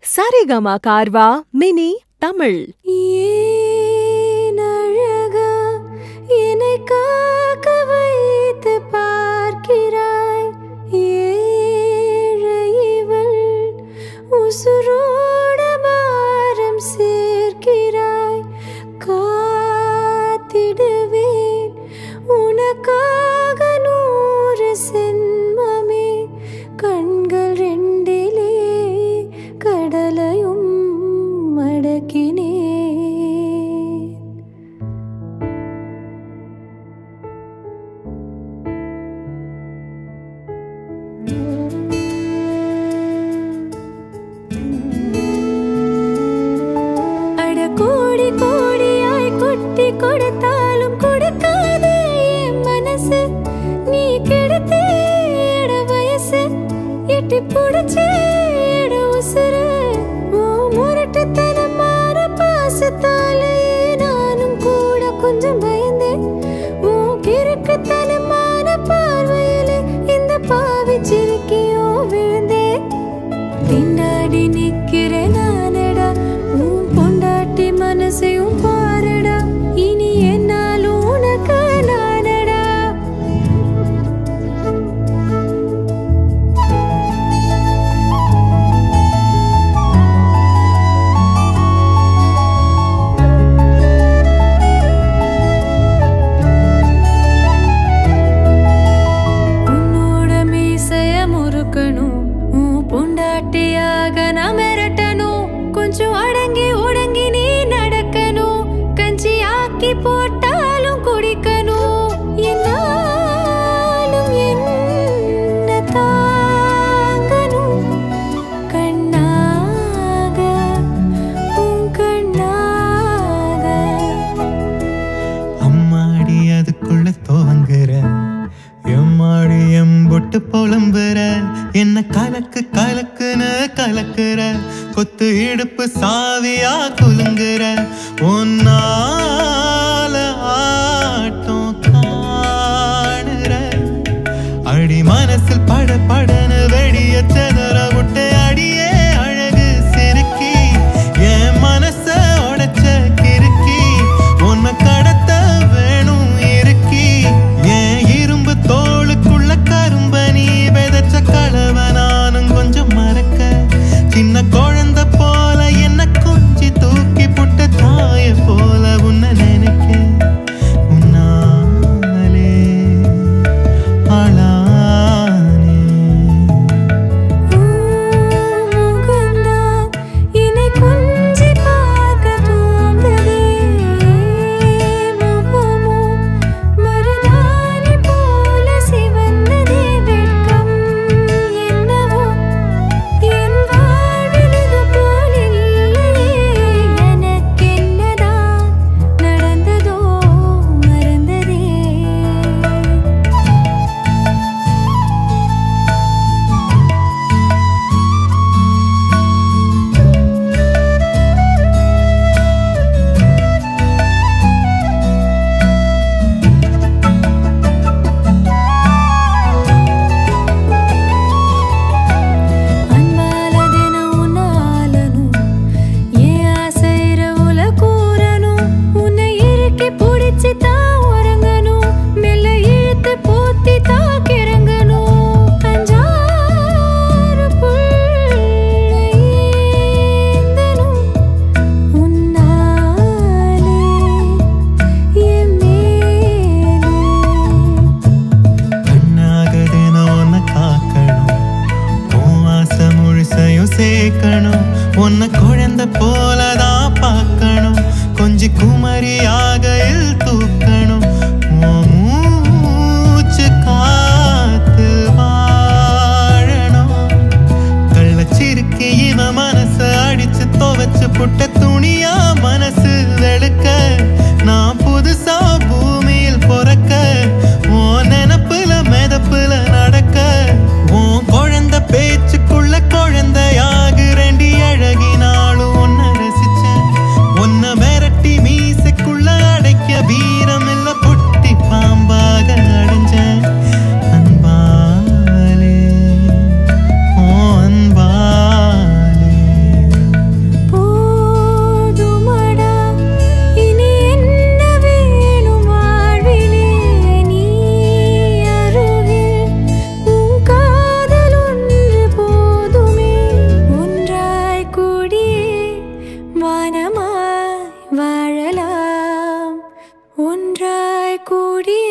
Saregama Carvaan mini Tamil. ஏனழகா என்னை காக்க வைத்து பார்க்கிறாய், ஏழை இவள் உசுரோட பாரம் சேர்க்கிறாய். காத்திடுவேன் உனக்காக 100 சென்மமே, கண்கள் ரெண்டிலே கடலையும் மடக்கினே. அட கோடி கோடியாய் கொட்டி கொடுத்தாலும் கொடுக்காதே என் மனசு, நீ கெடுத்தே எட வயசு, எட்டி புடிச்சே எட உசுறு. முரட்டுத்தனமான பாசத்தாலேயே நானும் கூட கொஞ்சம் பயந்தேன். கிறுக்குத்தனமான பார்வையிலே இந்த பாவி சிரிக்கியோ விழுந்தேன். திண்டாடி நிக்கிறேன் நானடா, உன் பொண்டாட்டி மனசையும் பாருடா, இனி என்னாலும் உனக்கு நானடா. உன்னோட மீசைய முறுக்கணும், உன் பொண்டாட்டியாக நான் மிரட்டணும். கொஞ்சம் அடங்கி ஒடங்கி நீ நடக்கணும், கஞ்சி ஆக்கி போட்டாலும் குடிக்கணும். என்னாலும் என்ன தாங்கணும், கண்ணாக உன் கண்ணாக. அம்மாடி அதுக்குள்ள துவங்குற, எம்மாடி எம்பொட்டு புலம்புற, என்ன கலக்கு கலக்குன்னு கலக்குற, கொத்து இடுப்பு சாவியா குலுங்குற. ஒன்னால ஆட்டம் காணுற, அடி மனசில் பட படன்னு வெடிய செதற விட்டு அடியே அழகு சிறுக்கி, என் மனச உடைச்ச கிறுக்கி, உன்னை கடத்த வேணும் இருக்கி. என் இரும்பு தோளுக்குள்ள கரும்ப நீ விதைச்ச கலவ நானும் கொஞ்சம் மறக்க, சின்ன குழந்தை போல என்ன கொஞ்சி தூக்கி புட்ட தாய போல உன்னை நினைக்க. உன்னாலே ஆளானே. முகந்தான் என்னை கொஞ்சி பார்க்க தூண்டுதே, முகமும் மருதாணி போல சிவந்ததே. வெட்கம் என்னவோ என் வாழ்வில் இது போல் இல்லையே, எனக்கென்னதான் நடந்ததோ மறந்ததே. அன்பால தினம் உன்னை ஆளணும், என் ஆசை இரவுல கூறணும். உன்னை இறுக்கி பிடிச்சி தான் உறங்கணும், மெல்ல இழுத்து போத்தி தான் கிறங்கணும். 5-6 புள்ளை ஏந்தணும், உன்னாலே என் மேலே. கண்ணாக தினம் உன்னை காக்கணும், உன் ஆசை முழுசையும் சேர்க்கணும். உன்னை குழந்தை போலதான் பார்க்கணும், கொஞ்சி குமரியாக தூக்கணும். உன் மூச்சு காத்து வாழணும், கள்ளச்சிறுக்கி இவன் மனச அடிச்சு துவைச்சு புட்ட துணியா மனசு வெளுக்க. நான் புதுசா பூமியில் பொறக்க, உன் நினப்புல மெதப்புல நடக்க. உன் குழந்தை பேச்சுக்குள்ள குழந்தையாகுறேண்டி அழகினாலும் உன்னை ரசிச்சேன். உன்னை மிரட்டி மீசைக்குள்ள அடைக்க வீரம் இல்ல புட்டி பாம்பாக அடைஞ்சேன். அன்பாலே ஓ அன்பாலே ஒன்றாய் கூடி